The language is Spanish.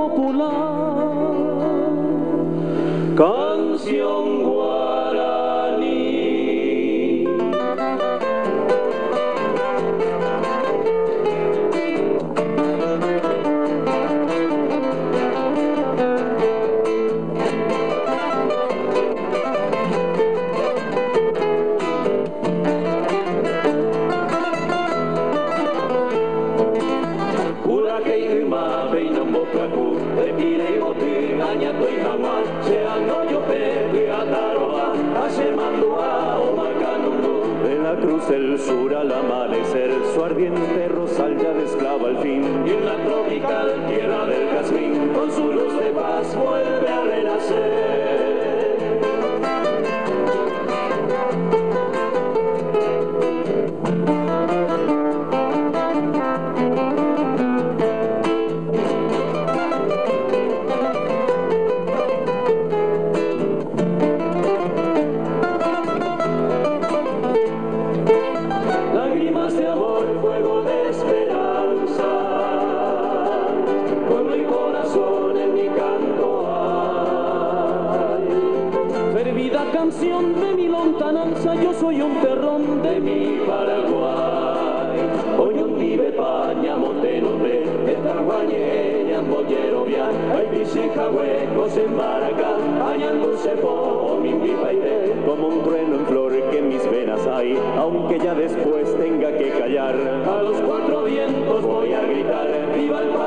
popular, canción guaraní. De la cruz del sur al amanecer, su ardiente rosal ya desclava al fin. Y en la tropical tierra del jazmín, con su luz de paz vuelve a renacer. Canción de mi lontananza, yo soy un perrón de mi Paraguay. Oñón vive paña, monte nombre, etaguañe, ñambollero via, ay biseja huecos en Maracá, añan dulce po, mi paide. Como un trueno en flor que en mis venas hay, aunque ya después tenga que callar. A los cuatro vientos voy a gritar, viva el